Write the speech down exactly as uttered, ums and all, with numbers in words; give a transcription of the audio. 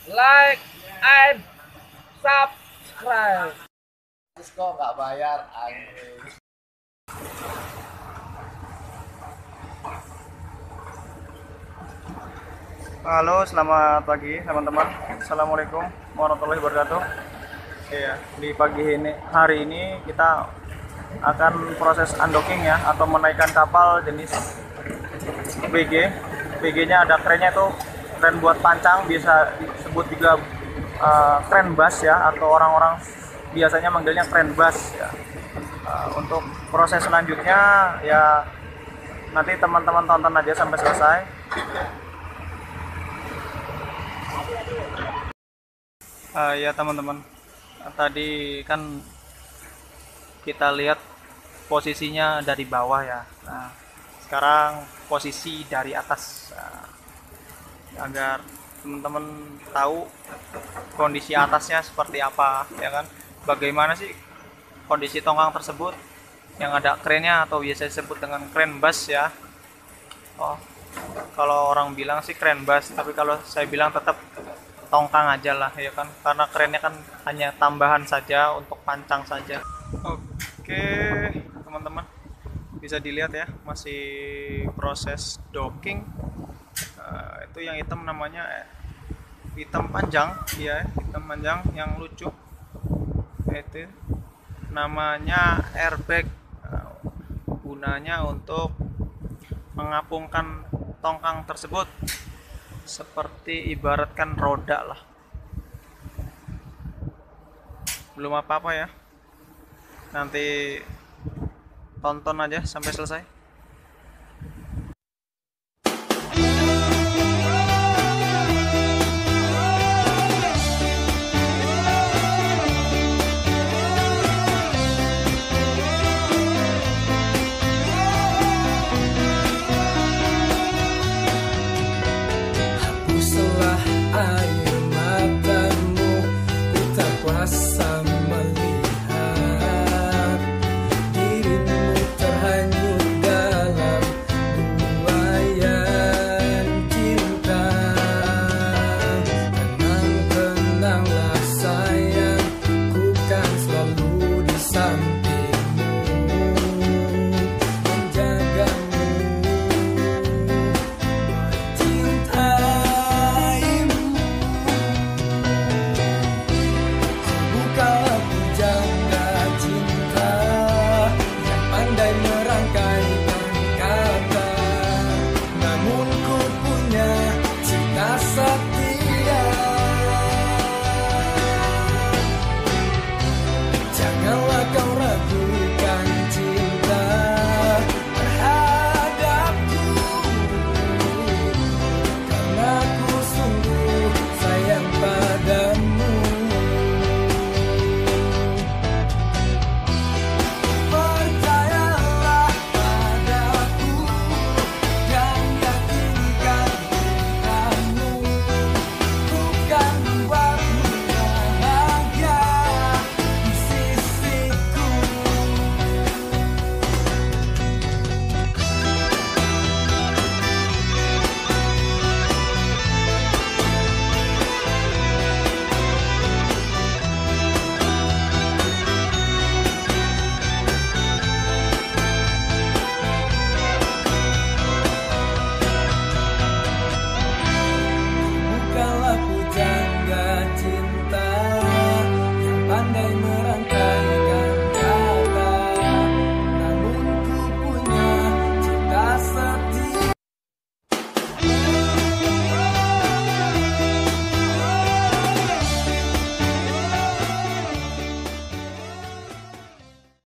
like and subscribe. Terus kok nggak bayar anjing. Halo, selamat pagi teman-teman. Assalamualaikum warahmatullahi wabarakatuh. Iya, di pagi ini hari ini kita akan proses undocking ya, atau menaikkan kapal jenis B G. B G-nya ada krennya, itu kren buat pancang, bisa disebut juga uh, kren bas ya, atau orang-orang biasanya manggilnya kren bas ya. Uh, untuk proses selanjutnya ya nanti teman-teman tonton aja sampai selesai. Uh, ya teman-teman, tadi kan kita lihat posisinya dari bawah ya. Nah, sekarang posisi dari atas, nah, agar teman-teman tahu kondisi atasnya seperti apa ya kan. Bagaimana sih kondisi tongkang tersebut yang ada krennya, atau biasa disebut dengan kren bas ya. Oh, kalau orang bilang sih kren bas, tapi kalau saya bilang tetap tongkang aja lah ya kan, karena kerennya kan hanya tambahan saja untuk pancang saja. Oke teman-teman, bisa dilihat ya, masih proses docking. Uh, itu yang hitam namanya eh, hitam panjang ya, hitam panjang yang lucu, itu namanya airbag. Uh, gunanya untuk mengapungkan tongkang tersebut, seperti ibaratkan roda lah. Belum apa-apa ya, nanti tonton aja sampai selesai.